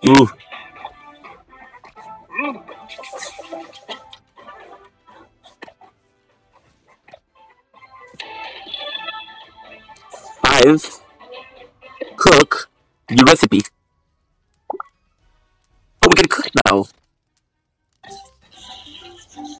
Ooh. 5. Cook your recipe. Oh, we can cook now.